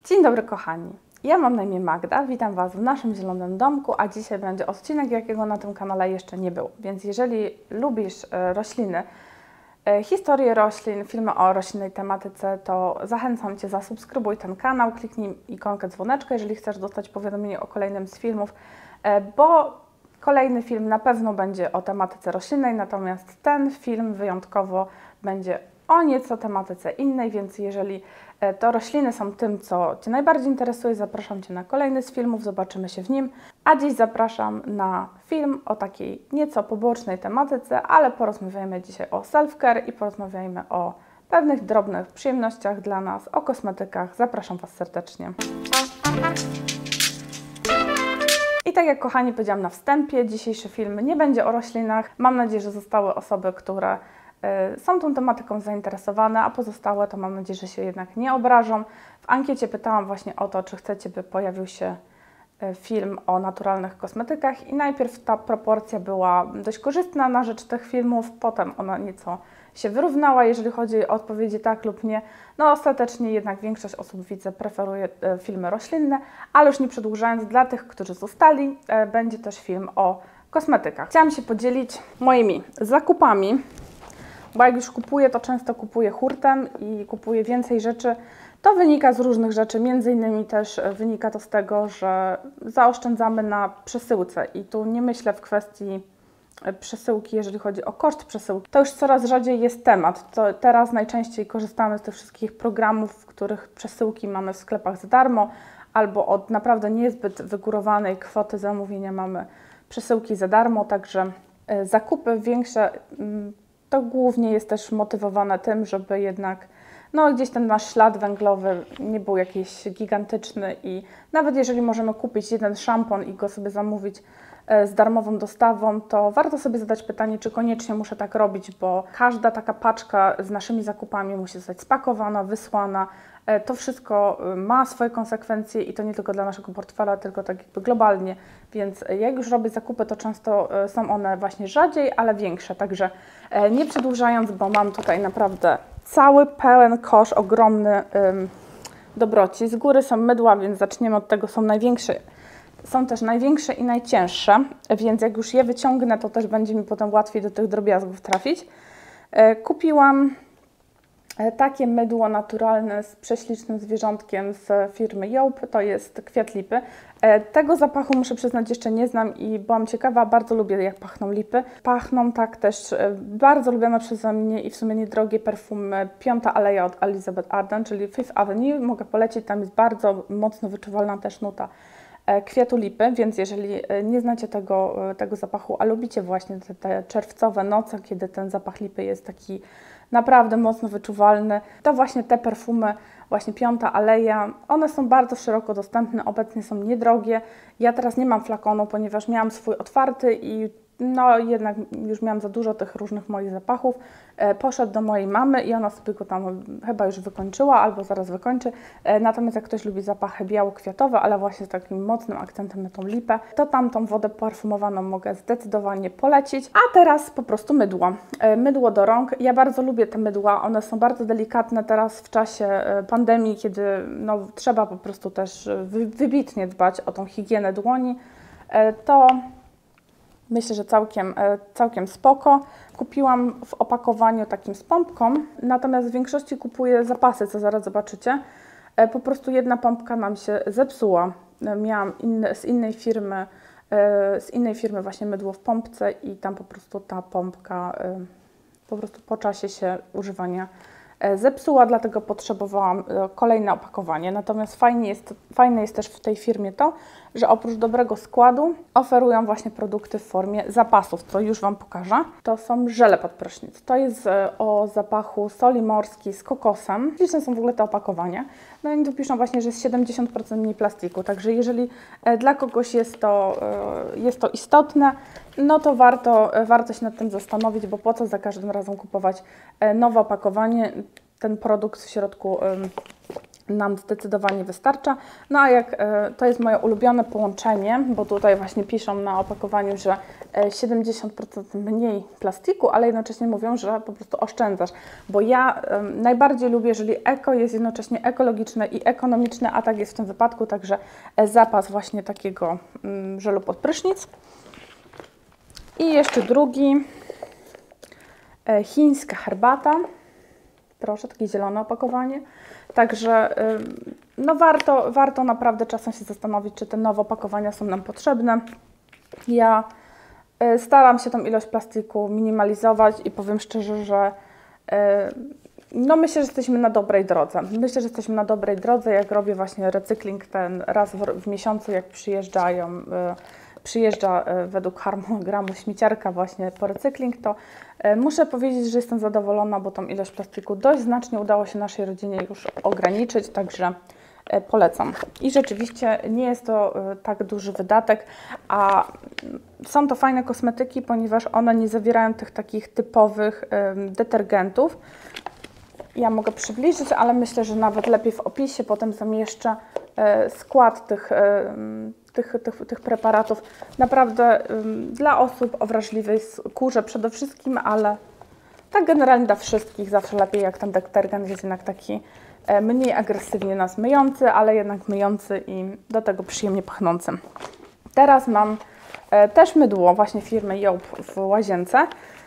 Dzień dobry kochani, ja mam na imię Magda, witam Was w naszym zielonym domku, a dzisiaj będzie odcinek, jakiego na tym kanale jeszcze nie było. Więc jeżeli lubisz rośliny, historię roślin, filmy o roślinnej tematyce, to zachęcam Cię, zasubskrybuj ten kanał, kliknij ikonkę dzwoneczka, jeżeli chcesz dostać powiadomienie o kolejnym z filmów, bo kolejny film na pewno będzie o tematyce roślinnej, natomiast ten film wyjątkowo będzie o nieco tematyce innej, więc jeżeli to rośliny są tym, co Cię najbardziej interesuje, zapraszam Cię na kolejny z filmów, zobaczymy się w nim. A dziś zapraszam na film o takiej nieco pobocznej tematyce, ale porozmawiajmy dzisiaj o self-care i porozmawiajmy o pewnych drobnych przyjemnościach dla nas, o kosmetykach. Zapraszam Was serdecznie. I tak jak kochani powiedziałam na wstępie, dzisiejszy film nie będzie o roślinach. Mam nadzieję, że zostały osoby, które są tą tematyką zainteresowane, a pozostałe to mam nadzieję, że się jednak nie obrażą. W ankiecie pytałam właśnie o to, czy chcecie, by pojawił się film o naturalnych kosmetykach i najpierw ta proporcja była dość korzystna na rzecz tych filmów, potem ona nieco się wyrównała, jeżeli chodzi o odpowiedzi tak lub nie. No ostatecznie jednak większość osób, widzę, preferuje filmy roślinne, ale już nie przedłużając, dla tych, którzy zostali, będzie też film o kosmetykach. Chciałam się podzielić moimi zakupami, bo jak już kupuję, to często kupuję hurtem i kupuję więcej rzeczy. To wynika z różnych rzeczy, między innymi też wynika to z tego, że zaoszczędzamy na przesyłce i tu nie myślę w kwestii przesyłki, jeżeli chodzi o koszt przesyłki. To już coraz rzadziej jest temat. To teraz najczęściej korzystamy z tych wszystkich programów, w których przesyłki mamy w sklepach za darmo, albo od naprawdę niezbyt wygórowanej kwoty zamówienia mamy przesyłki za darmo, także zakupy większe to głównie jest też motywowane tym, żeby jednak gdzieś ten nasz ślad węglowy nie był jakiś gigantyczny i nawet jeżeli możemy kupić jeden szampon i go sobie zamówić z darmową dostawą, to warto sobie zadać pytanie, czy koniecznie muszę tak robić, bo każda taka paczka z naszymi zakupami musi zostać spakowana, wysłana. To wszystko ma swoje konsekwencje i to nie tylko dla naszego portfela, tylko tak jakby globalnie, więc jak już robię zakupy, to często są one właśnie rzadziej, ale większe, także nie przedłużając, bo mam tutaj naprawdę cały pełen kosz, ogromny dobroci. Z góry są mydła, więc zaczniemy od tego, są też największe i najcięższe, więc jak już je wyciągnę, to też będzie mi potem łatwiej do tych drobiazgów trafić. Kupiłam takie mydło naturalne z prześlicznym zwierzątkiem z firmy Joop, to jest kwiat lipy. Tego zapachu muszę przyznać jeszcze nie znam i byłam ciekawa, bardzo lubię jak pachną lipy. Pachną tak też bardzo lubione przeze mnie i w sumie niedrogie perfumy Piąta Aleja od Elizabeth Arden, czyli Fifth Avenue, mogę polecić, tam jest bardzo mocno wyczuwalna też nuta kwiatu lipy, więc jeżeli nie znacie tego zapachu, a lubicie właśnie te czerwcowe noce, kiedy ten zapach lipy jest taki naprawdę mocno wyczuwalny, to właśnie te perfumy, właśnie Piąta Aleja, one są bardzo szeroko dostępne, obecnie są niedrogie. Ja teraz nie mam flakonu, ponieważ miałam swój otwarty i jednak już miałam za dużo tych różnych moich zapachów. Poszedł do mojej mamy i ona sobie go tam chyba już wykończyła albo zaraz wykończy. Natomiast jak ktoś lubi zapachy biało-kwiatowe, ale właśnie z takim mocnym akcentem na tą lipę, to tamtą wodę parfumowaną mogę zdecydowanie polecić. A teraz po prostu mydło. Mydło do rąk. Ja bardzo lubię te mydła. One są bardzo delikatne teraz w czasie pandemii, kiedy trzeba po prostu też wybitnie dbać o tą higienę dłoni. To myślę, że całkiem spoko. Kupiłam w opakowaniu takim z pompką, natomiast w większości kupuję zapasy, co zaraz zobaczycie. Po prostu jedna pompka nam się zepsuła. Miałam z innej firmy właśnie mydło w pompce i tam po prostu ta pompka po czasie się używania zepsuła, dlatego potrzebowałam kolejne opakowanie. Natomiast fajne jest też w tej firmie to, że oprócz dobrego składu oferują właśnie produkty w formie zapasów, co już Wam pokażę. To są żele pod prysznic. To jest o zapachu soli morskiej z kokosem. Liczne są w ogóle te opakowania. No i tu piszą właśnie, że jest 70% mniej plastiku, także jeżeli dla kogoś jest to istotne, no to warto się nad tym zastanowić, bo po co za każdym razem kupować nowe opakowanie. Ten produkt w środku nam zdecydowanie wystarcza. No a jak to jest moje ulubione połączenie, bo tutaj właśnie piszą na opakowaniu, że 70% mniej plastiku, ale jednocześnie mówią, że po prostu oszczędzasz, bo ja najbardziej lubię, jeżeli eko jest jednocześnie ekologiczne i ekonomiczne, a tak jest w tym wypadku, także zapas właśnie takiego żelu pod prysznic. I jeszcze drugi, chińska herbata. Proszę, takie zielone opakowanie. Także no warto naprawdę czasem się zastanowić, czy te nowe opakowania są nam potrzebne. Ja staram się tą ilość plastiku minimalizować i powiem szczerze, że no myślę, że jesteśmy na dobrej drodze. Myślę, że jesteśmy na dobrej drodze, jak robię właśnie recykling ten raz w miesiącu, jak przyjeżdża według harmonogramu śmieciarka właśnie po recykling, to muszę powiedzieć, że jestem zadowolona, bo tą ilość plastiku dość znacznie udało się naszej rodzinie już ograniczyć, także polecam. I rzeczywiście nie jest to tak duży wydatek, a są to fajne kosmetyki, ponieważ one nie zawierają tych takich typowych detergentów. Ja mogę przybliżyć, ale myślę, że nawet lepiej w opisie potem zamieszczę skład tych preparatów. Naprawdę dla osób o wrażliwej skórze przede wszystkim, ale tak generalnie dla wszystkich zawsze lepiej, jak ten detergent jest jednak taki mniej agresywnie nas myjący, ale jednak myjący i do tego przyjemnie pachnący. Teraz mam też mydło właśnie firmy Joop w łazience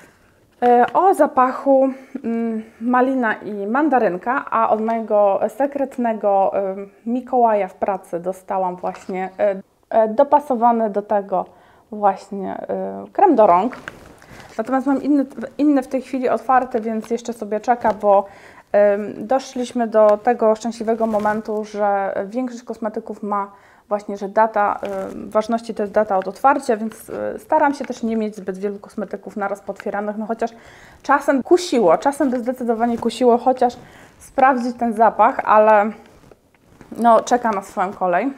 o zapachu malina i mandarynka, a od mojego sekretnego Mikołaja w pracy dostałam właśnie dopasowany do tego właśnie krem do rąk. Natomiast mam inny w tej chwili otwarty, więc jeszcze sobie czeka, bo doszliśmy do tego szczęśliwego momentu, że większość kosmetyków ma właśnie, że data ważności to jest data od otwarcia, więc staram się też nie mieć zbyt wielu kosmetyków naraz potwieranych, no chociaż czasem by zdecydowanie kusiło, chociaż sprawdzić ten zapach, ale no czeka na swoją kolej.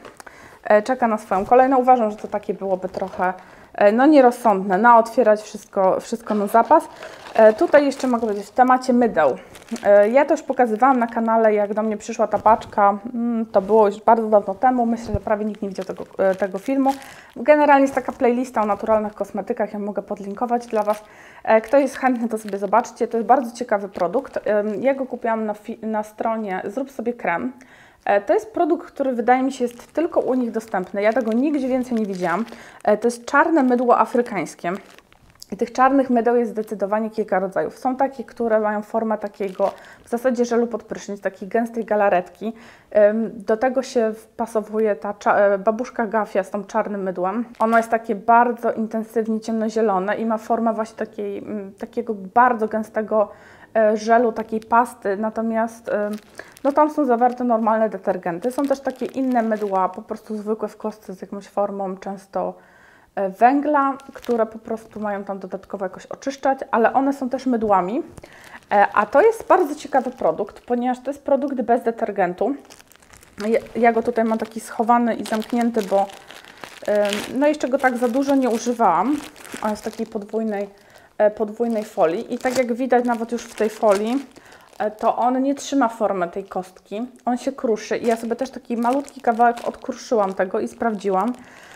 No uważam, że to takie byłoby trochę no nierozsądne, otwierać wszystko na zapas. Tutaj jeszcze mogę powiedzieć w temacie mydeł. Ja to już pokazywałam na kanale, jak do mnie przyszła ta paczka, to było już bardzo dawno temu, myślę, że prawie nikt nie widział tego filmu. Generalnie jest taka playlista o naturalnych kosmetykach, ja mogę podlinkować dla Was. Kto jest chętny, to sobie zobaczcie, to jest bardzo ciekawy produkt. Ja go kupiłam na stronie Zrób sobie krem. To jest produkt, który wydaje mi się jest tylko u nich dostępny. Ja tego nigdzie więcej nie widziałam. To jest czarne mydło afrykańskie. I tych czarnych mydeł jest zdecydowanie kilka rodzajów. Są takie, które mają formę takiego w zasadzie żelu pod prysznic, takiej gęstej galaretki. Do tego się wpasowuje ta babuszka Gafia z tą czarnym mydłem. Ono jest takie bardzo intensywnie ciemnozielone i ma formę właśnie takiego bardzo gęstego żelu, takiej pasty, natomiast no tam są zawarte normalne detergenty. Są też takie inne mydła, po prostu zwykłe w kostce z jakąś formą, często węgla, które po prostu mają tam dodatkowo jakoś oczyszczać, ale one są też mydłami. A to jest bardzo ciekawy produkt, ponieważ to jest produkt bez detergentu. Ja go tutaj mam taki schowany i zamknięty, bo no jeszcze go tak za dużo nie używałam. On jest w takiej podwójnej folii i tak jak widać nawet już w tej folii, to on nie trzyma formy tej kostki, on się kruszy i ja sobie też taki malutki kawałek odkruszyłam tego i sprawdziłam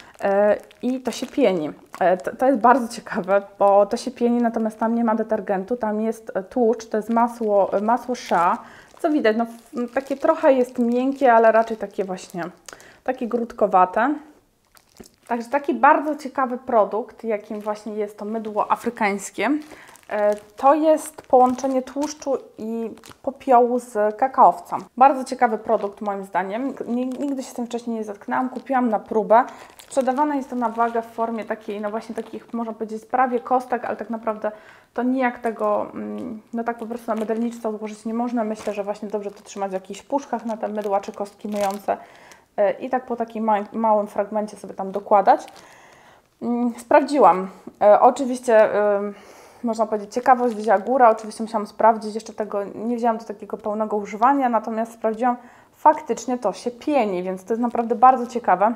i to się pieni. To jest bardzo ciekawe, bo to się pieni, natomiast tam nie ma detergentu, tam jest tłuszcz, to jest masło shea, co widać, no takie trochę jest miękkie, ale raczej takie właśnie, takie grudkowate. Także taki bardzo ciekawy produkt, jakim właśnie jest to mydło afrykańskie, to jest połączenie tłuszczu i popiołu z kakaowca. Bardzo ciekawy produkt moim zdaniem. Nigdy się z tym wcześniej nie zetknęłam, kupiłam na próbę. Sprzedawane jest to na wagę w formie takiej, no właśnie takich, można powiedzieć, prawie kostek, ale tak naprawdę to nijak tego, no tak po prostu na mydelniczce odłożyć nie można. Myślę, że właśnie dobrze to trzymać w jakichś puszkach na te mydła czy kostki myjące i tak po takim małym fragmencie sobie tam dokładać. Sprawdziłam. Oczywiście można powiedzieć, ciekawość wzięła górę, oczywiście musiałam sprawdzić, jeszcze tego nie wzięłam do takiego pełnego używania, natomiast sprawdziłam, faktycznie to się pieni, więc to jest naprawdę bardzo ciekawe.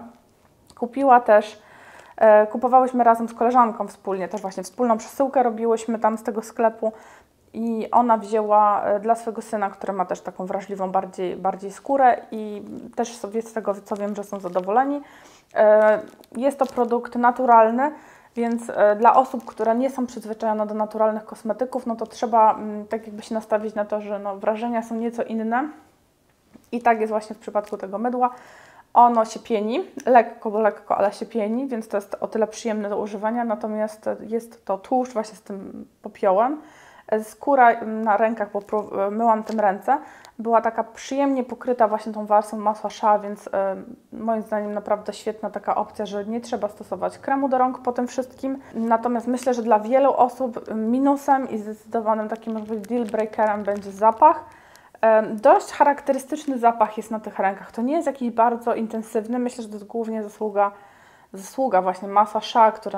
Kupowałyśmy razem z koleżanką wspólnie, też właśnie wspólną przesyłkę robiłyśmy tam z tego sklepu i ona wzięła dla swojego syna, który ma też taką wrażliwą bardziej skórę i też sobie z tego, co wiem, że są zadowoleni. Jest to produkt naturalny, więc dla osób, które nie są przyzwyczajone do naturalnych kosmetyków, no to trzeba tak jakby się nastawić na to, że no, wrażenia są nieco inne. I tak jest właśnie w przypadku tego mydła. Ono się pieni, lekko, ale się pieni, więc to jest o tyle przyjemne do używania, natomiast jest to tłuszcz właśnie z tym popiołem. Skóra na rękach, bo myłam tym ręce, była taka przyjemnie pokryta właśnie tą warstwą masła shea, więc moim zdaniem naprawdę świetna taka opcja, że nie trzeba stosować kremu do rąk po tym wszystkim. Natomiast myślę, że dla wielu osób minusem i zdecydowanym takim może być deal breakerem będzie zapach. Dość charakterystyczny zapach jest na tych rękach. To nie jest jakiś bardzo intensywny. Myślę, że to jest głównie zasługa właśnie masła shea, które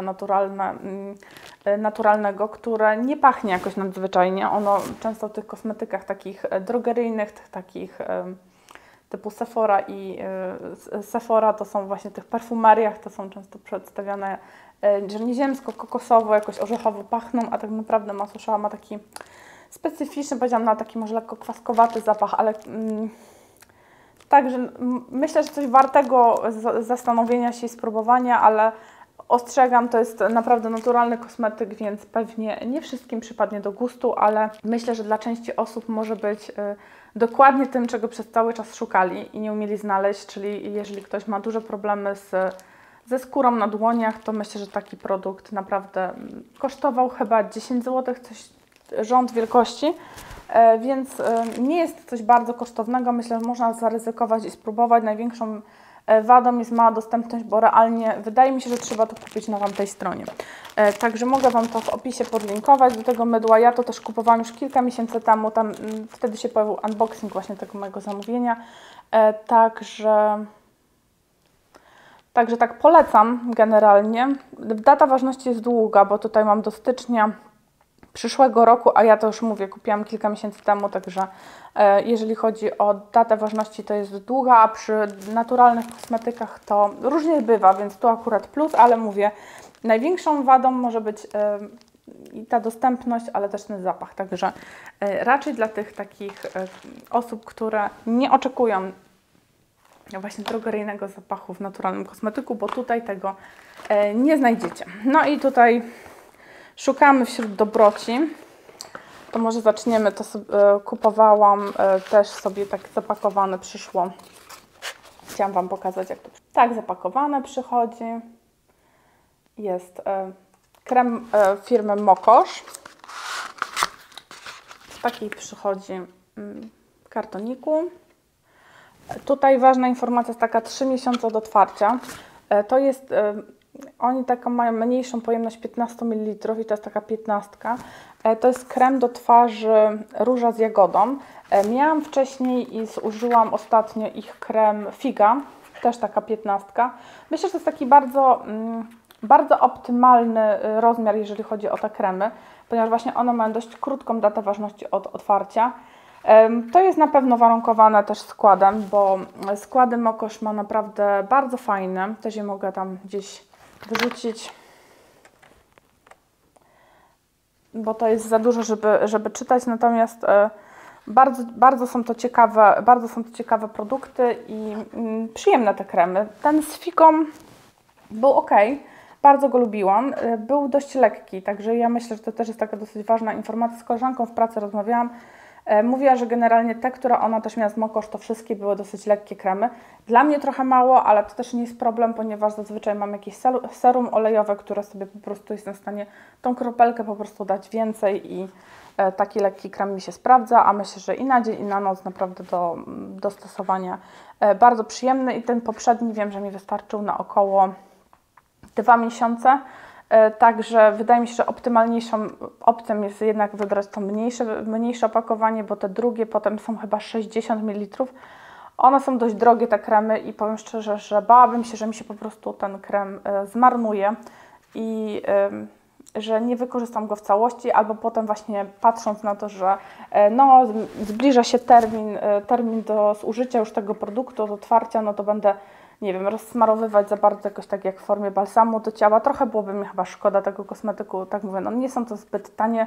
naturalnego, które nie pachnie jakoś nadzwyczajnie. Ono często w tych kosmetykach takich drogeryjnych, takich typu Sephora i Sephora, to są właśnie w tych perfumeriach, to są często przedstawiane, że nieziemsko, kokosowo, jakoś orzechowo pachną, a tak naprawdę masło shea ma taki specyficzny, powiedziałam, na taki może lekko kwaskowaty zapach, ale także myślę, że coś wartego zastanowienia się i spróbowania, ale ostrzegam, to jest naprawdę naturalny kosmetyk, więc pewnie nie wszystkim przypadnie do gustu, ale myślę, że dla części osób może być dokładnie tym, czego przez cały czas szukali i nie umieli znaleźć, czyli jeżeli ktoś ma duże problemy ze skórą na dłoniach, to myślę, że taki produkt naprawdę kosztował chyba 10 zł, coś rząd wielkości, więc nie jest coś bardzo kosztownego. Myślę, że można zaryzykować i spróbować. Największą wadą jest mała dostępność, bo realnie wydaje mi się, że trzeba to kupić na tamtej stronie. Także mogę Wam to w opisie podlinkować do tego mydła. Ja to też kupowałam już kilka miesięcy temu, wtedy się pojawił unboxing właśnie tego mojego zamówienia. Także tak polecam generalnie. Data ważności jest długa, bo tutaj mam do stycznia przyszłego roku, a ja to już mówię, kupiłam kilka miesięcy temu, także jeżeli chodzi o datę ważności, to jest długa, a przy naturalnych kosmetykach to różnie bywa, więc tu akurat plus, ale mówię, największą wadą może być i ta dostępność, ale też ten zapach, także raczej dla tych takich osób, które nie oczekują właśnie drogeryjnego zapachu w naturalnym kosmetyku, bo tutaj tego nie znajdziecie. No i tutaj szukamy wśród dobroci, to może zaczniemy, to sobie, kupowałam też sobie tak zapakowane przyszło. Chciałam Wam pokazać, jak to tak zapakowane przychodzi. Jest krem firmy Mokosz. W takiej przychodzi kartoniku. Tutaj ważna informacja jest taka, 3 miesiące od otwarcia. To jest... Oni taką mają mniejszą pojemność 15 ml i to jest taka 15. To jest krem do twarzy róża z jagodą. Miałam wcześniej i zużyłam ostatnio ich krem Figa, też taka 15. Myślę, że to jest taki bardzo optymalny rozmiar, jeżeli chodzi o te kremy, ponieważ właśnie one mają dość krótką datę ważności od otwarcia. To jest na pewno warunkowane też składem, bo składy Mokosz ma naprawdę bardzo fajne. Też je mogę tam gdzieś wyrzucić, bo to jest za dużo, żeby czytać, natomiast bardzo są to ciekawe produkty i przyjemne te kremy. Ten z figą był ok, bardzo go lubiłam, był dość lekki, także ja myślę, że to też jest taka dosyć ważna informacja. Z koleżanką w pracy rozmawiałam, mówiła, że generalnie te, które ona też miała z Mokosz, to wszystkie były dosyć lekkie kremy. Dla mnie trochę mało, ale to też nie jest problem, ponieważ zazwyczaj mam jakieś serum olejowe, które sobie po prostu jestem w stanie tą kropelkę po prostu dać więcej i taki lekki krem mi się sprawdza, a myślę, że i na dzień, i na noc naprawdę do stosowania bardzo przyjemny i ten poprzedni wiem, że mi wystarczył na około 2 miesiące. Także wydaje mi się, że optymalniejszą opcją jest jednak wybrać to mniejsze opakowanie, bo te drugie potem są chyba 60 ml. One są dość drogie, te kremy, i powiem szczerze, że bałabym się, że mi się po prostu ten krem zmarnuje i że nie wykorzystam go w całości, albo potem właśnie patrząc na to, że no, zbliża się termin do zużycia już tego produktu, od otwarcia, no to będę, nie wiem, rozsmarowywać za bardzo jakoś tak jak w formie balsamu do ciała. Trochę byłoby mi chyba szkoda tego kosmetyku, tak mówię, no nie są to zbyt tanie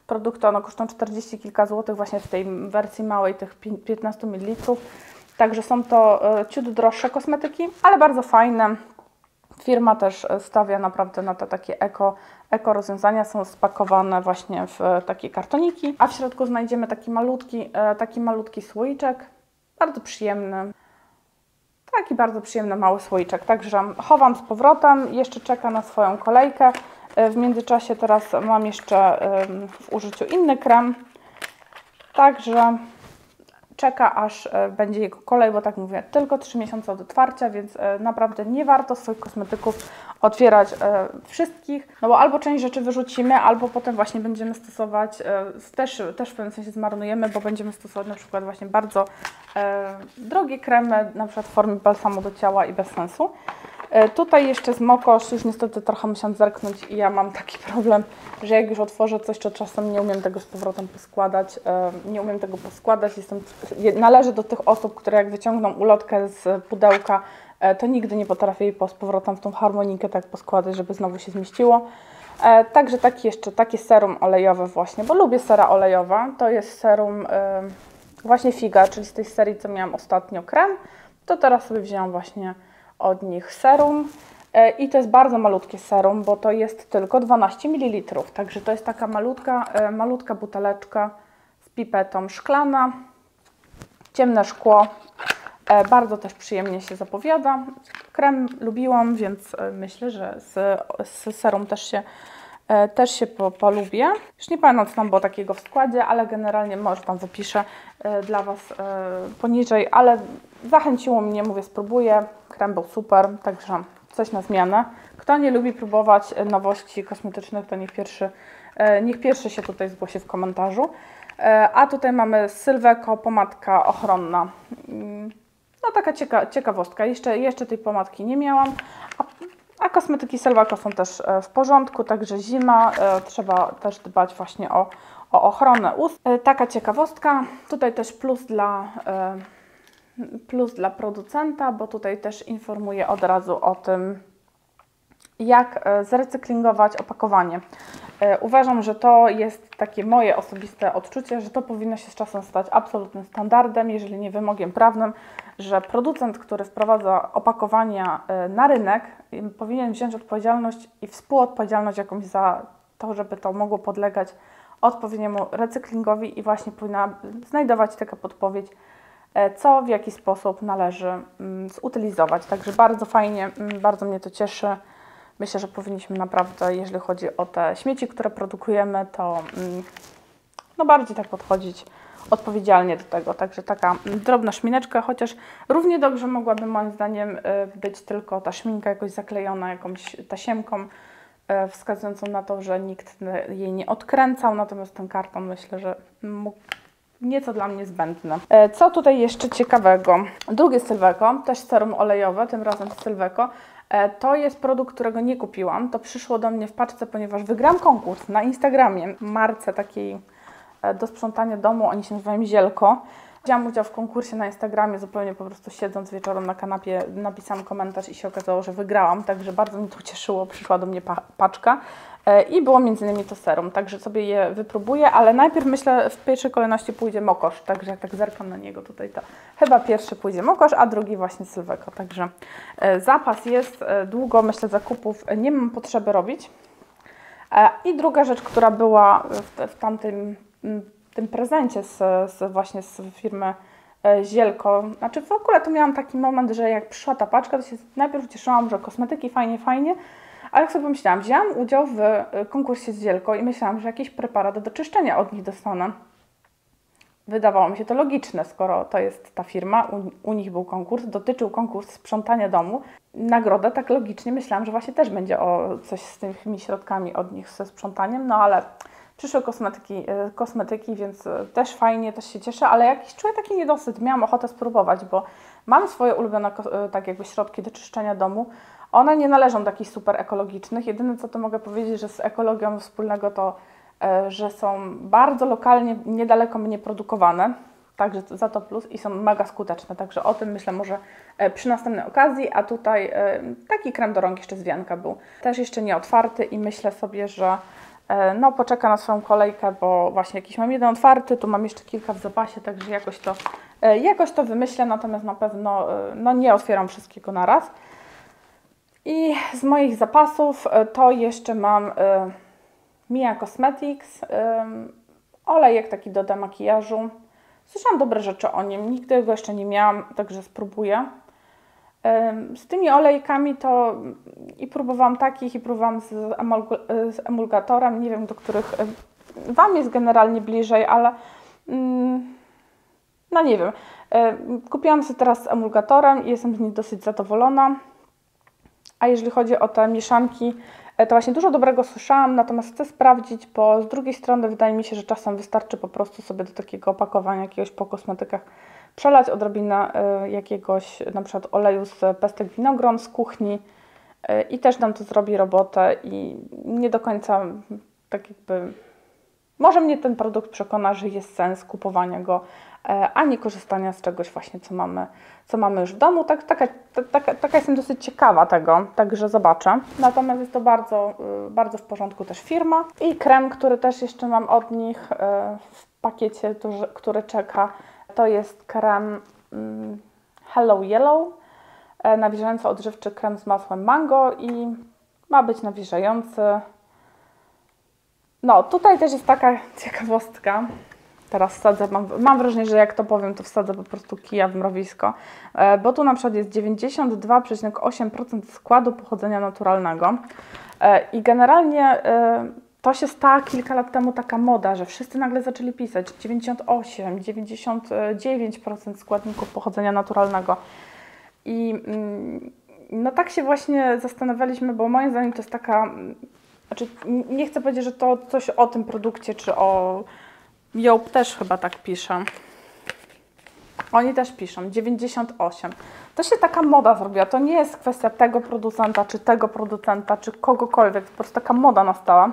Produkty one kosztują 40 kilka złotych właśnie w tej wersji małej, tych 15 ml. Także są to ciut droższe kosmetyki, ale bardzo fajne. Firma też stawia naprawdę na te takie eko rozwiązania. Są spakowane właśnie w takie kartoniki, a w środku znajdziemy taki malutki słoiczek, bardzo przyjemny. Taki bardzo przyjemny mały słoiczek. Także chowam z powrotem, jeszcze czeka na swoją kolejkę. W międzyczasie teraz mam jeszcze w użyciu inny krem. Także czeka, aż będzie jego kolej, bo tak mówię, tylko 3 miesiące od otwarcia, więc naprawdę nie warto swoich kosmetyków otwierać wszystkich, no bo albo część rzeczy wyrzucimy, albo potem właśnie będziemy stosować, też w pewnym sensie zmarnujemy, bo będziemy stosować na przykład właśnie bardzo drogie kremy, na przykład w formie balsamu do ciała i bez sensu. Tutaj jeszcze z Mokosz, już niestety trochę musiałam zerknąć i ja mam taki problem, że jak już otworzę coś, to czasem nie umiem tego z powrotem poskładać. Należę do tych osób, które jak wyciągną ulotkę z pudełka, to nigdy nie potrafię jej z powrotem w tą harmonikę tak poskładać, żeby znowu się zmieściło. Także takie serum olejowe właśnie, bo lubię sera olejowe. To jest serum właśnie Figa, czyli z tej serii, co miałam ostatnio krem. To teraz sobie wzięłam właśnie od nich serum i to jest bardzo malutkie serum, bo to jest tylko 12 ml. Także to jest taka malutka buteleczka z pipetą szklana, ciemne szkło. Bardzo też przyjemnie się zapowiada. Krem lubiłam, więc myślę, że z serum też się polubię. Już nie pamiętam, co tam było takiego w składzie, ale generalnie może tam wypiszę dla Was poniżej, ale zachęciło mnie, mówię, spróbuję. Krem był super, także coś na zmianę. Kto nie lubi próbować nowości kosmetycznych, to niech pierwszy się tutaj zgłosi w komentarzu. A tutaj mamy Sylveco, pomadka ochronna. No taka ciekawostka, jeszcze tej pomadki nie miałam. A kosmetyki Sylveco są też w porządku, także zima, trzeba też dbać właśnie o ochronę ust. Taka ciekawostka, tutaj też plus dla producenta, bo tutaj też informuję od razu o tym, jak zrecyklingować opakowanie. Uważam, że to jest takie moje osobiste odczucie, że to powinno się z czasem stać absolutnym standardem, jeżeli nie wymogiem prawnym, że producent, który wprowadza opakowania na rynek, powinien wziąć odpowiedzialność i współodpowiedzialność jakąś za to, żeby to mogło podlegać odpowiedniemu recyklingowi i właśnie powinna znajdować taka podpowiedź, co w jaki sposób należy zutylizować. Także bardzo fajnie, bardzo mnie to cieszy. Myślę, że powinniśmy naprawdę, jeżeli chodzi o te śmieci, które produkujemy, to no bardziej tak podchodzić odpowiedzialnie do tego. Także taka drobna szmineczka, chociaż równie dobrze mogłaby moim zdaniem być tylko ta szminka jakoś zaklejona jakąś tasiemką wskazującą na to, że nikt jej nie odkręcał, natomiast ten karton myślę, że mógł nieco dla mnie zbędne. Co tutaj jeszcze ciekawego? Drugie Sylveco, też serum olejowe, tym razem Sylveco. To jest produkt, którego nie kupiłam. To przyszło do mnie w paczce, ponieważ wygrałam konkurs na Instagramie, marce takiej do sprzątania domu, oni się nazywają Zielko. Wzięłam udział w konkursie na Instagramie, zupełnie po prostu siedząc wieczorem na kanapie, napisałam komentarz i się okazało, że wygrałam, także bardzo mnie to cieszyło, przyszła do mnie paczka i było między innymi to serum, także sobie je wypróbuję, ale najpierw myślę, w pierwszej kolejności pójdzie Mokosz, także jak tak zerkam na niego tutaj, to chyba pierwszy pójdzie Mokosz, a drugi właśnie Sylveco, także zapas jest, długo myślę zakupów nie mam potrzeby robić. I druga rzecz, która była w tym prezencie właśnie z firmy Zielko, znaczy w ogóle to miałam taki moment, że jak przyszła ta paczka, to się najpierw ucieszyłam, że kosmetyki fajnie, ale jak sobie pomyślałam, wzięłam udział w konkursie z Zielko i myślałam, że jakiś preparat do czyszczenia od nich dostanę. Wydawało mi się to logiczne, skoro to jest ta firma, u nich był konkurs, dotyczył konkurs sprzątania domu. Nagrodę tak logicznie myślałam, że właśnie też będzie coś z tymi środkami od nich ze sprzątaniem, no ale przyszły kosmetyki, więc też fajnie, też się cieszę, ale jakiś czuję taki niedosyt, miałam ochotę spróbować, bo mam swoje ulubione tak jakby środki do czyszczenia domu. One nie należą do jakichś super ekologicznych, jedyne co to mogę powiedzieć, że z ekologią wspólnego to że są bardzo lokalnie, niedaleko mnie produkowane, także za to plus i są mega skuteczne, także o tym myślę może przy następnej okazji, a tutaj taki krem do rąk jeszcze z wianka był, też jeszcze nie otwarty i myślę sobie, że no poczeka na swoją kolejkę, bo właśnie jakiś mam jeden otwarty, tu mam jeszcze kilka w zapasie, także jakoś to wymyślę, natomiast na pewno no nie otwieram wszystkiego na raz. I z moich zapasów to jeszcze mam Mia Cosmetics, olejek taki do demakijażu. Słyszałam dobre rzeczy o nim, nigdy go jeszcze nie miałam, także spróbuję. Z tymi olejkami to i próbowałam takich, i próbowałam z emulgatorem. Nie wiem, do których Wam jest generalnie bliżej, ale no nie wiem. Kupiłam sobie teraz z emulgatorem i jestem z nich dosyć zadowolona. A jeżeli chodzi o te mieszanki, to właśnie dużo dobrego słyszałam, natomiast chcę sprawdzić, bo z drugiej strony wydaje mi się, że czasem wystarczy po prostu sobie do takiego opakowania jakiegoś po kosmetykach przelać odrobinę jakiegoś na przykład oleju z pestek winogron z kuchni i też nam to zrobi robotę i nie do końca tak jakby... Może mnie ten produkt przekona, że jest sens kupowania go, a nie korzystania z czegoś właśnie, co mamy już w domu. Taka jestem dosyć ciekawa tego, także zobaczę. Natomiast jest to bardzo, bardzo w porządku też firma. I krem, który też jeszcze mam od nich w pakiecie, który czeka, to jest krem Hello Yellow, nawilżająco odżywczy krem z masłem mango i ma być nawilżający. No, tutaj też jest taka ciekawostka. Teraz wsadzę, mam wrażenie, że jak to powiem, to wsadzę po prostu kija w mrowisko. Bo tu na przykład jest 92,8% składu pochodzenia naturalnego. I generalnie to się stała kilka lat temu taka moda, że wszyscy nagle zaczęli pisać 98, 99% składników pochodzenia naturalnego. I no tak się właśnie zastanawialiśmy, bo moim zdaniem to jest taka... Znaczy, nie chcę powiedzieć, że to coś o tym produkcie, czy o... Joop też chyba tak pisze. Oni też piszą 98. To się taka moda zrobiła. To nie jest kwestia tego producenta, czy kogokolwiek. Po prostu taka moda nastała.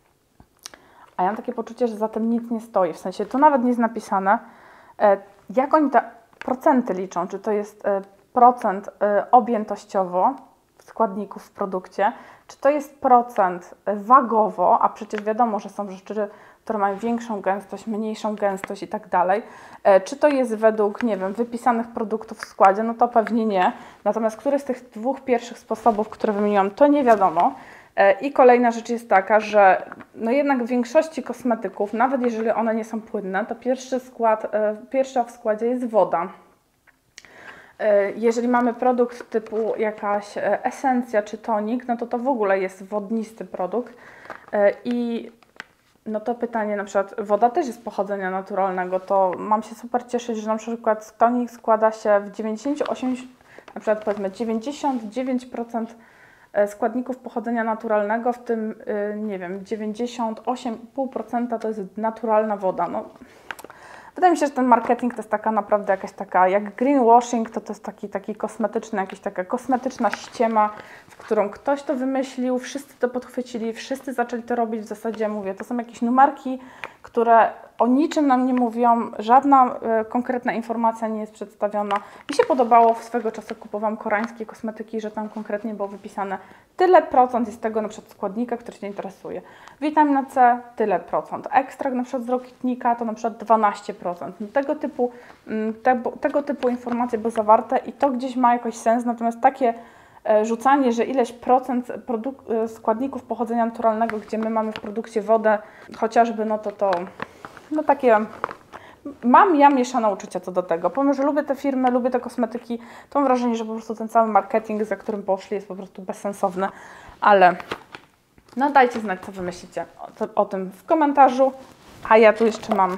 A ja mam takie poczucie, że za tym nic nie stoi. W sensie, to nawet nie jest napisane. Jak oni te procenty liczą? Czy to jest procent objętościowo składników w produkcie? Czy to jest procent wagowo? A przecież wiadomo, że są rzeczy, które mają większą gęstość, mniejszą gęstość i tak dalej. Czy to jest według, nie wiem, wypisanych produktów w składzie? No to pewnie nie. Natomiast który z tych dwóch pierwszych sposobów, które wymieniłam, to nie wiadomo. I kolejna rzecz jest taka, że no jednak w większości kosmetyków, nawet jeżeli one nie są płynne, to pierwsza w składzie jest woda. Jeżeli mamy produkt typu jakaś esencja czy tonik, no to w ogóle jest wodnisty produkt. I no to pytanie, na przykład woda też jest pochodzenia naturalnego, to mam się super cieszyć, że na przykład tonik składa się w 98, na przykład powiedzmy 99% składników pochodzenia naturalnego, w tym nie wiem, 98,5% to jest naturalna woda. No, wydaje mi się, że ten marketing to jest taka naprawdę jakaś taka, jak greenwashing, to jest taki kosmetyczny, jakaś taka kosmetyczna ściema, w którą ktoś to wymyślił, wszyscy to podchwycili, wszyscy zaczęli to robić. W zasadzie mówię, to są jakieś numerki, które o niczym nam nie mówią, żadna konkretna informacja nie jest przedstawiona. Mi się podobało, swego czasu kupowałam koreańskie kosmetyki, że tam konkretnie było wypisane tyle procent jest tego na przykład składnika, który Cię interesuje. Witamina C tyle procent, ekstrakt na przykład z rokitnika to na przykład 12%. Tego typu informacje były zawarte i to gdzieś ma jakiś sens, natomiast takie rzucanie, że ileś procent składników pochodzenia naturalnego, gdzie my mamy w produkcie wodę chociażby, no takie... Mam ja mieszane uczucia co do tego. Pomimo, że lubię te firmy, lubię te kosmetyki, to mam wrażenie, że po prostu ten cały marketing, za którym poszli, jest po prostu bezsensowny. Ale no dajcie znać, co wy myślicie o tym w komentarzu. A ja tu jeszcze mam,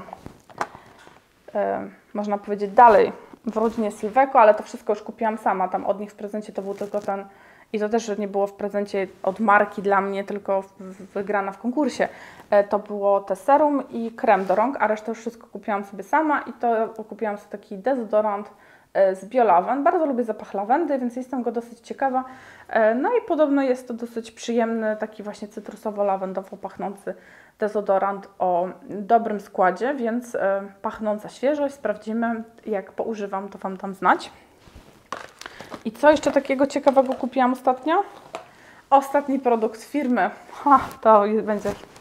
można powiedzieć, dalej w rodzinie Sylweco, ale to wszystko już kupiłam sama. Tam od nich w prezencie to był tylko ten... I to też nie było w prezencie od marki dla mnie, tylko wygrana w konkursie. To było te serum i krem do rąk, a resztę już wszystko kupiłam sobie sama i to kupiłam sobie taki dezodorant z BioLaven. Bardzo lubię zapach lawendy, więc jestem go dosyć ciekawa. No i podobno jest to dosyć przyjemny, taki właśnie cytrusowo-lawendowo pachnący dezodorant o dobrym składzie, więc pachnąca świeżość. Sprawdzimy, jak poużywam, to Wam tam znać. I co jeszcze takiego ciekawego kupiłam ostatnio? Ostatni produkt firmy. To będzie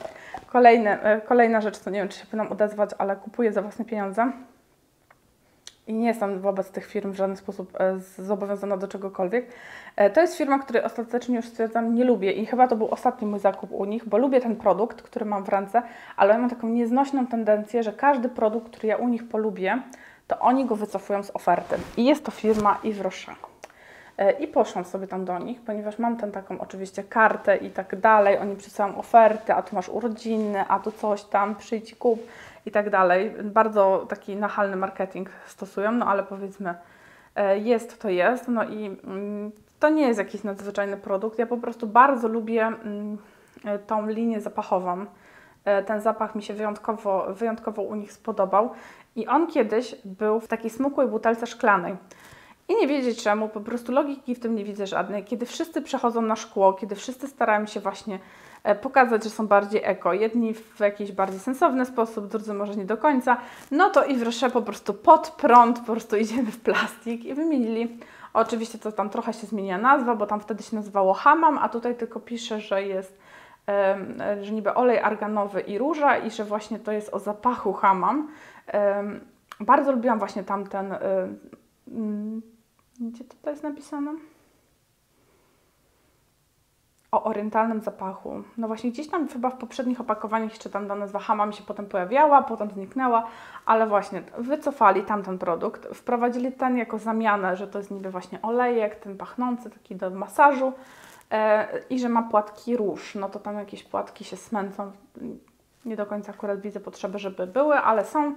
Kolejna rzecz, to nie wiem, czy się powinnam odezwać, ale kupuję za własne pieniądze. I nie jestem wobec tych firm w żaden sposób zobowiązana do czegokolwiek. To jest firma, której ostatecznie już stwierdzam, nie lubię i chyba to był ostatni mój zakup u nich, bo lubię ten produkt, który mam w ręce, ale ja mam taką nieznośną tendencję, że każdy produkt, który ja u nich polubię, to oni go wycofują z oferty. I jest to firma Yves Rocher. I poszłam sobie tam do nich, ponieważ mam tę taką oczywiście kartę i tak dalej. Oni przysyłają oferty, a tu masz urodziny, a tu coś tam, przyjdź i kup i tak dalej. Bardzo taki nachalny marketing stosują, no ale powiedzmy jest to jest. No i to nie jest jakiś nadzwyczajny produkt. Ja po prostu bardzo lubię tą linię zapachową. Ten zapach mi się wyjątkowo u nich spodobał. I on kiedyś był w takiej smukłej butelce szklanej. I nie wiedzieć czemu, po prostu logiki w tym nie widzę żadnej. Kiedy wszyscy przechodzą na szkło, kiedy wszyscy starają się właśnie pokazać, że są bardziej eko, jedni w jakiś bardziej sensowny sposób, drudzy może nie do końca, no to i wreszcie po prostu pod prąd, po prostu idziemy w plastik i wymienili. Oczywiście to tam trochę się zmienia nazwa, bo tam wtedy się nazywało Hammam, a tutaj tylko pisze, że jest że niby olej arganowy i róża i że właśnie to jest o zapachu Hammam. Bardzo lubiłam właśnie tamten, gdzie to jest napisane? O orientalnym zapachu. No właśnie gdzieś tam chyba w poprzednich opakowaniach jeszcze tam ta nazwa Hammam się potem pojawiała, potem zniknęła, ale właśnie wycofali tamten produkt, wprowadzili ten jako zamianę, że to jest niby właśnie olejek, ten pachnący, taki do masażu i że ma płatki róż. No to tam jakieś płatki się smęcą. Nie do końca akurat widzę potrzeby, żeby były, ale są.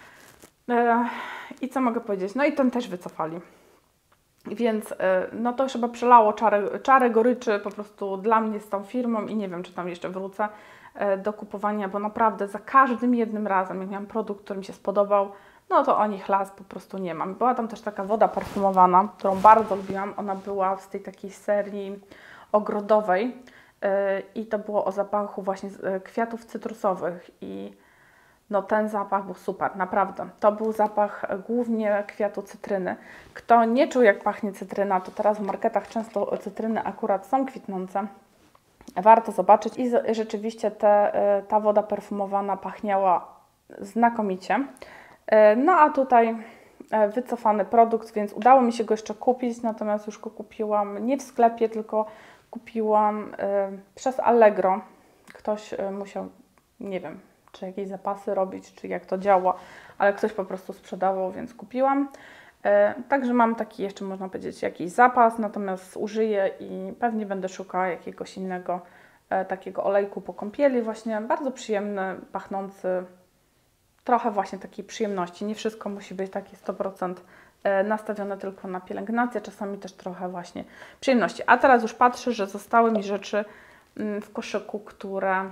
I co mogę powiedzieć? No i ten też wycofali. Więc no to już chyba przelało czarę goryczy po prostu dla mnie z tą firmą i nie wiem, czy tam jeszcze wrócę do kupowania, bo naprawdę za każdym jednym razem, jak miałam produkt, który mi się spodobał, no to o nich las po prostu nie mam. Była tam też taka woda parfumowana, którą bardzo lubiłam. Ona była z tej takiej serii ogrodowej i to było o zapachu właśnie kwiatów cytrusowych i no ten zapach był super, naprawdę. To był zapach głównie kwiatu cytryny. Kto nie czuł, jak pachnie cytryna, to teraz w marketach często cytryny akurat są kwitnące. Warto zobaczyć i rzeczywiście ta woda perfumowana pachniała znakomicie. No a tutaj wycofany produkt, więc udało mi się go jeszcze kupić, natomiast już go kupiłam nie w sklepie, tylko kupiłam przez Allegro. Ktoś musiał, nie wiem, czy jakieś zapasy robić, czy jak to działa, ale ktoś po prostu sprzedawał, więc kupiłam. Także mam taki jeszcze, można powiedzieć, jakiś zapas, natomiast użyję i pewnie będę szukała jakiegoś innego takiego olejku po kąpieli, właśnie bardzo przyjemny, pachnący, trochę właśnie takiej przyjemności. Nie wszystko musi być takie 100% nastawione tylko na pielęgnację, czasami też trochę właśnie przyjemności. A teraz już patrzę, że zostały mi rzeczy w koszyku, które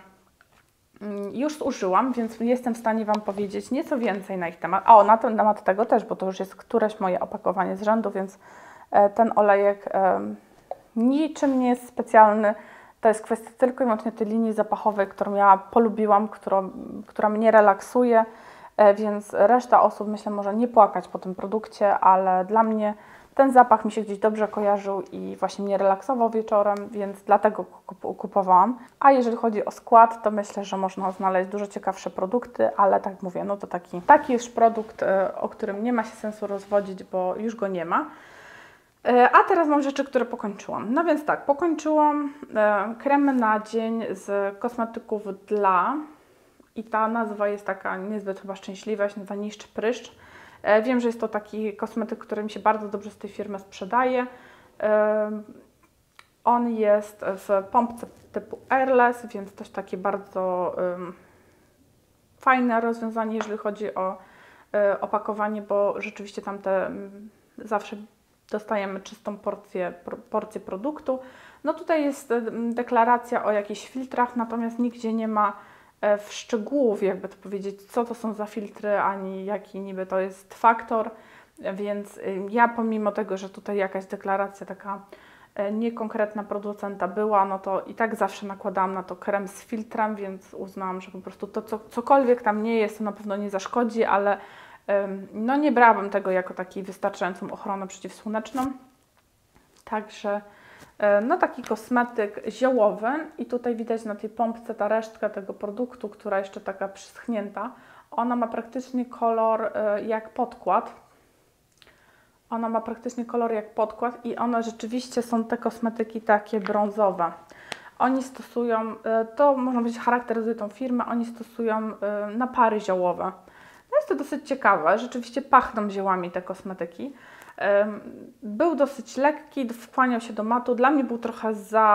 już zużyłam, więc jestem w stanie Wam powiedzieć nieco więcej na ich temat. O, na temat tego też, bo to już jest któreś moje opakowanie z rzędu, więc ten olejek niczym nie jest specjalny. To jest kwestia tylko i wyłącznie tej linii zapachowej, którą ja polubiłam, która mnie relaksuje, więc reszta osób, myślę, może nie płakać po tym produkcie, ale dla mnie ten zapach mi się gdzieś dobrze kojarzył i właśnie mnie relaksował wieczorem, więc dlatego kupowałam. A jeżeli chodzi o skład, to myślę, że można znaleźć dużo ciekawsze produkty, ale tak mówię, no to taki już produkt, o którym nie ma się sensu rozwodzić, bo już go nie ma. A teraz mam rzeczy, które pokończyłam. No więc tak, pokończyłam kremy na dzień z kosmetyków dla i ta nazwa jest taka niezbyt chyba szczęśliwa, się nazywa Niszcz Pryszcz. Wiem, że jest to taki kosmetyk, który mi się bardzo dobrze z tej firmy sprzedaje. On jest w pompce typu Airless, więc też takie bardzo fajne rozwiązanie, jeżeli chodzi o opakowanie, bo rzeczywiście tam zawsze dostajemy czystą porcję produktu. No tutaj jest deklaracja o jakichś filtrach, natomiast nigdzie nie ma w szczegółów, jakby to powiedzieć, co to są za filtry, ani jaki niby to jest faktor, więc ja pomimo tego, że tutaj jakaś deklaracja taka niekonkretna producenta była, no to i tak zawsze nakładałam na to krem z filtrem, więc uznałam, że po prostu to cokolwiek tam nie jest, to na pewno nie zaszkodzi, ale no nie brałabym tego jako takiej wystarczającą ochronę przeciwsłoneczną. Także No taki kosmetyk ziołowy i tutaj widać na tej pompce ta resztka tego produktu, która jeszcze taka przyschnięta. Ona ma praktycznie kolor jak podkład. Ona ma praktycznie kolor jak podkład i one rzeczywiście są te kosmetyki takie brązowe. Oni stosują, to można powiedzieć charakteryzuje tą firmę, oni stosują napary ziołowe. No jest to dosyć ciekawe, rzeczywiście pachną ziołami te kosmetyki. Był dosyć lekki, wkłaniał się do matu. Dla mnie był trochę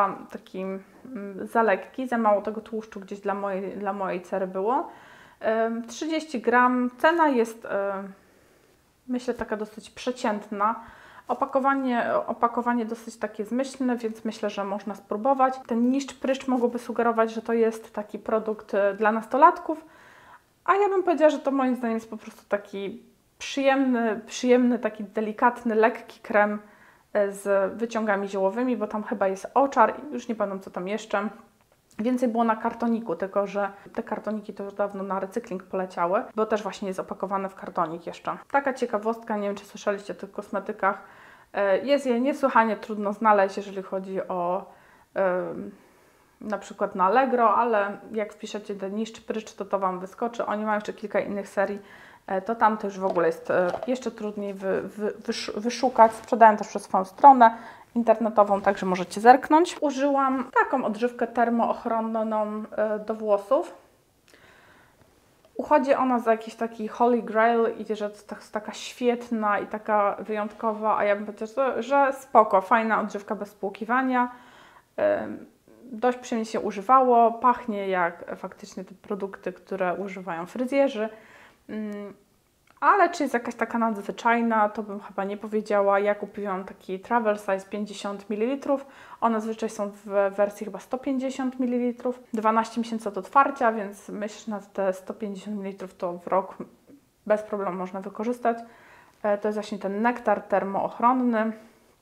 za lekki, za mało tego tłuszczu gdzieś dla mojej cery było. 30 gram, cena jest myślę taka dosyć przeciętna. Opakowanie dosyć takie zmyślne, więc myślę, że można spróbować. Ten niszcz pryszcz mogłoby sugerować, że to jest taki produkt dla nastolatków, a ja bym powiedziała, że to moim zdaniem jest po prostu taki przyjemny, taki delikatny, lekki krem z wyciągami ziołowymi, bo tam chyba jest oczar i już nie pamiętam co tam jeszcze. Więcej było na kartoniku, tylko że te kartoniki to już dawno na recykling poleciały, bo też właśnie jest opakowane w kartonik jeszcze. Taka ciekawostka, nie wiem czy słyszeliście o tych kosmetykach, jest je niesłychanie trudno znaleźć, jeżeli chodzi o na przykład na Allegro, ale jak wpiszecie ten niszcz pryszcz, to Wam wyskoczy. Oni mają jeszcze kilka innych serii, to tam to już w ogóle jest jeszcze trudniej wyszukać. Sprzedają też przez swoją stronę internetową, także możecie zerknąć. Użyłam taką odżywkę termoochronną do włosów. Uchodzi ona za jakiś taki holy grail i że to jest taka świetna i taka wyjątkowa, a ja bym powiedziała, że spoko, fajna odżywka bez spłukiwania. Dość przyjemnie się używało, pachnie jak faktycznie te produkty, które używają fryzjerzy. Ale czy jest jakaś taka nadzwyczajna, to bym chyba nie powiedziała. Ja kupiłam taki travel size 50 ml. One zazwyczaj są w wersji chyba 150 ml. 12 miesięcy od otwarcia, więc myślę, że na te 150 ml to w rok bez problemu można wykorzystać. To jest właśnie ten nektar termoochronny.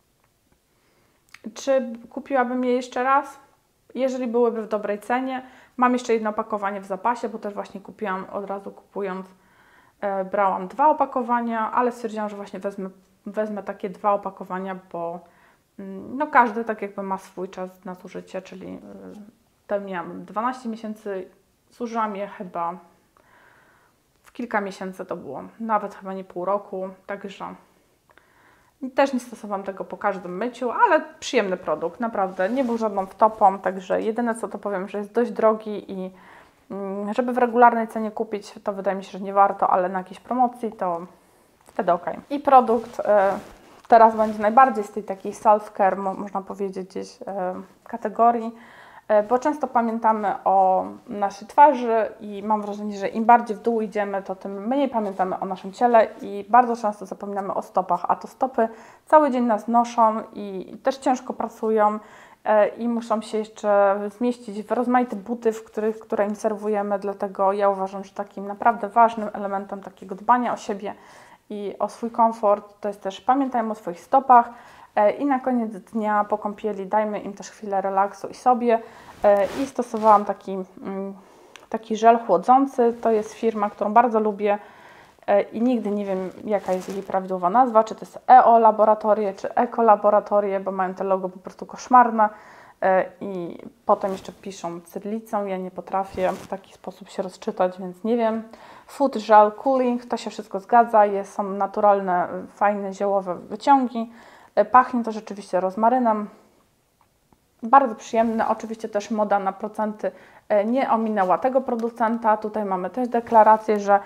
Czy kupiłabym je jeszcze raz? Jeżeli byłyby w dobrej cenie. Mam jeszcze jedno opakowanie w zapasie, bo też właśnie kupiłam od razu kupując. Brałam 2 opakowania, ale stwierdziłam, że właśnie wezmę takie 2 opakowania, bo no każdy tak jakby ma swój czas na zużycie, czyli te miałam 12 miesięcy, zużyłam je chyba w kilka miesięcy to było, nawet chyba nie pół roku, także też nie stosowałam tego po każdym myciu, ale przyjemny produkt, naprawdę, nie był żadną wtopą, także jedyne co to powiem, że jest dość drogi i żeby w regularnej cenie kupić, to wydaje mi się, że nie warto, ale na jakiejś promocji to wtedy ok. I produkt teraz będzie najbardziej z tej takiej self-care, można powiedzieć gdzieś kategorii, bo często pamiętamy o naszej twarzy i mam wrażenie, że im bardziej w dół idziemy, to tym mniej pamiętamy o naszym ciele i bardzo często zapominamy o stopach, a to stopy cały dzień nas noszą i też ciężko pracują i muszą się jeszcze zmieścić w rozmaite buty, które im serwujemy, dlatego ja uważam, że takim naprawdę ważnym elementem takiego dbania o siebie i o swój komfort to jest też pamiętajmy o swoich stopach i na koniec dnia po kąpieli dajmy im też chwilę relaksu i sobie i stosowałam taki żel chłodzący, to jest firma, którą bardzo lubię i nigdy nie wiem jaka jest jej prawidłowa nazwa, czy to jest EO Laboratorie, czy Eko Laboratorie, bo mają te logo po prostu koszmarne i potem jeszcze piszą cyrylicą, ja nie potrafię w taki sposób się rozczytać, więc nie wiem. Food Gel Cooling, to się wszystko zgadza, są naturalne, fajne, ziołowe wyciągi, pachnie to rzeczywiście rozmarynem, bardzo przyjemne, oczywiście też moda na procenty nie ominęła tego producenta, tutaj mamy też deklarację, że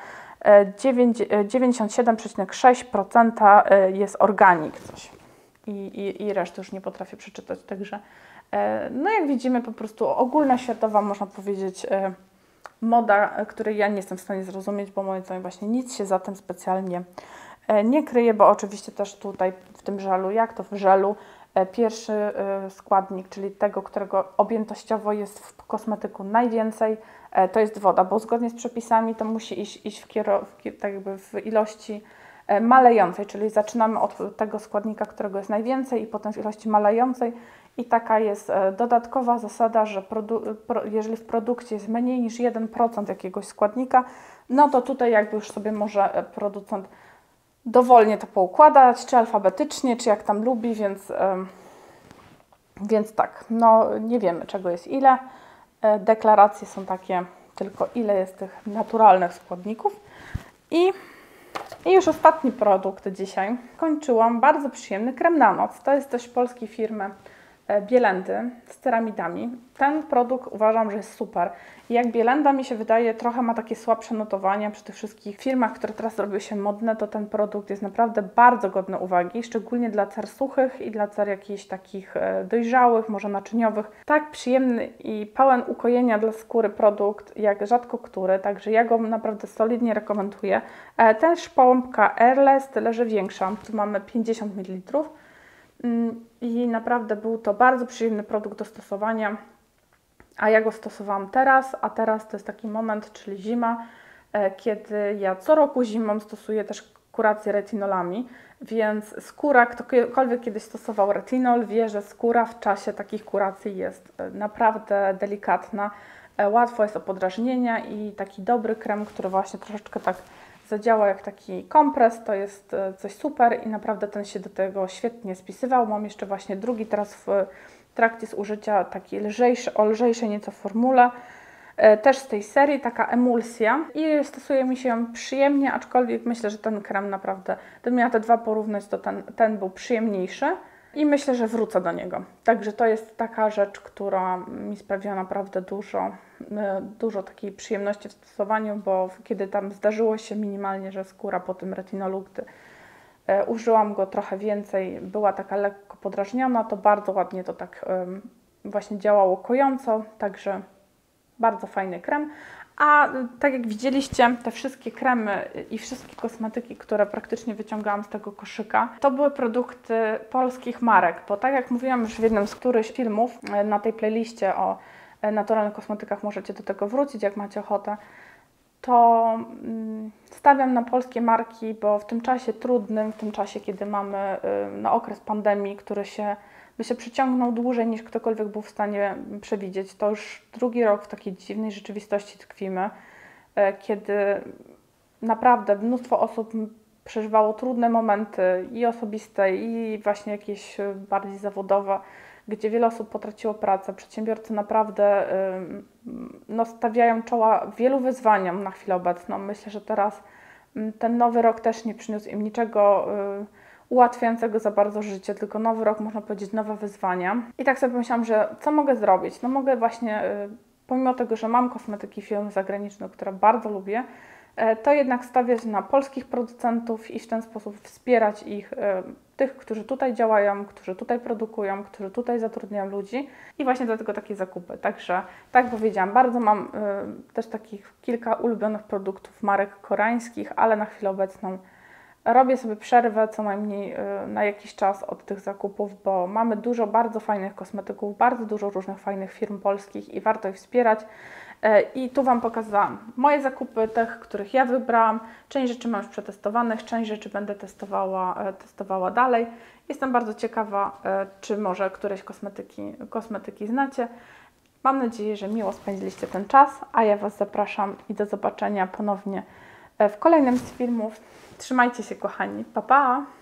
97,6% jest organik coś i resztę już nie potrafię przeczytać, także no jak widzimy po prostu ogólnoświatowa można powiedzieć moda, której ja nie jestem w stanie zrozumieć, bo moim zdaniem właśnie nic się za tym specjalnie nie kryje, bo oczywiście też tutaj w tym żelu, jak to w żelu, pierwszy składnik, czyli tego, którego objętościowo jest w kosmetyku najwięcej, to jest woda, bo zgodnie z przepisami to musi iść tak jakby w ilości malejącej, czyli zaczynamy od tego składnika, którego jest najwięcej i potem w ilości malejącej i taka jest dodatkowa zasada, że jeżeli w produkcie jest mniej niż 1% jakiegoś składnika, no to tutaj jakby już sobie może producent dowolnie to poukładać, czy alfabetycznie, czy jak tam lubi, więc Więc tak, no nie wiemy czego jest ile. Deklaracje są takie tylko ile jest tych naturalnych składników. I już ostatni produkt dzisiaj. Kończyłam bardzo przyjemny krem na noc. To jest też polskiej firmy Bielendy z ceramidami. Ten produkt uważam, że jest super. I jak Bielenda mi się wydaje trochę ma takie słabsze notowania przy tych wszystkich firmach, które teraz robiły się modne, to ten produkt jest naprawdę bardzo godny uwagi, szczególnie dla cer suchych i dla cer jakichś takich dojrzałych, może naczyniowych. Tak przyjemny i pełen ukojenia dla skóry produkt jak rzadko który, także ja go naprawdę solidnie rekomenduję. Też pompka Airless, tyle że większa, tu mamy 50 ml. I naprawdę był to bardzo przyjemny produkt do stosowania, a ja go stosowałam teraz, a teraz to jest taki moment, czyli zima, kiedy ja co roku zimą stosuję też kurację retinolami, więc skóra, ktokolwiek kiedyś stosował retinol, wie, że skóra w czasie takich kuracji jest naprawdę delikatna, łatwo jest o podrażnienia i taki dobry krem, który właśnie troszeczkę tak zadziała jak taki kompres, to jest coś super i naprawdę ten się do tego świetnie spisywał. Mam jeszcze właśnie drugi teraz w trakcie zużycia, taki lżejszy, o lżejszej nieco formule, też z tej serii, taka emulsja i stosuje mi się ją przyjemnie, aczkolwiek myślę, że ten krem naprawdę, gdybym miała te dwa porównać, to ten był przyjemniejszy i myślę, że wrócę do niego. Także to jest taka rzecz, która mi sprawiła naprawdę dużo takiej przyjemności w stosowaniu, bo kiedy tam zdarzyło się minimalnie, że skóra po tym retinolu, gdy użyłam go trochę więcej, była taka lekko podrażniona, to bardzo ładnie to tak właśnie działało kojąco, także bardzo fajny krem. A tak jak widzieliście, te wszystkie kremy i wszystkie kosmetyki, które praktycznie wyciągałam z tego koszyka, to były produkty polskich marek, bo tak jak mówiłam już w jednym z którychś filmów, na tej playliście o naturalnych kosmetykach możecie do tego wrócić, jak macie ochotę, to stawiam na polskie marki, bo w tym czasie trudnym, w tym czasie, kiedy mamy okres pandemii, który by się przyciągnął dłużej niż ktokolwiek był w stanie przewidzieć. To już drugi rok w takiej dziwnej rzeczywistości tkwimy, kiedy naprawdę mnóstwo osób przeżywało trudne momenty i osobiste, i właśnie jakieś bardziej zawodowe, gdzie wiele osób potraciło pracę. Przedsiębiorcy naprawdę stawiają czoła wielu wyzwaniom na chwilę obecną. Myślę, że teraz ten nowy rok też nie przyniósł im niczego ułatwiającego za bardzo życie, tylko nowy rok, można powiedzieć, nowe wyzwania. I tak sobie pomyślałam, że co mogę zrobić? No mogę właśnie, pomimo tego, że mam kosmetyki firm zagranicznych, które bardzo lubię, to jednak stawiać na polskich producentów i w ten sposób wspierać ich, tych, którzy tutaj działają, którzy tutaj produkują, którzy tutaj zatrudniają ludzi i właśnie dlatego takie zakupy. Także, tak jak powiedziałam, bardzo mam też takich kilka ulubionych produktów marek koreańskich, ale na chwilę obecną robię sobie przerwę co najmniej na jakiś czas od tych zakupów, bo mamy dużo bardzo fajnych kosmetyków, bardzo dużo różnych fajnych firm polskich i warto ich wspierać. I tu Wam pokazałam moje zakupy, tych, których ja wybrałam. Część rzeczy mam już przetestowanych, część rzeczy będę testowała dalej. Jestem bardzo ciekawa, czy może któreś kosmetyki znacie. Mam nadzieję, że miło spędziliście ten czas, a ja Was zapraszam i do zobaczenia ponownie w kolejnym z filmów. Trzymajcie się, kochani. Pa, pa!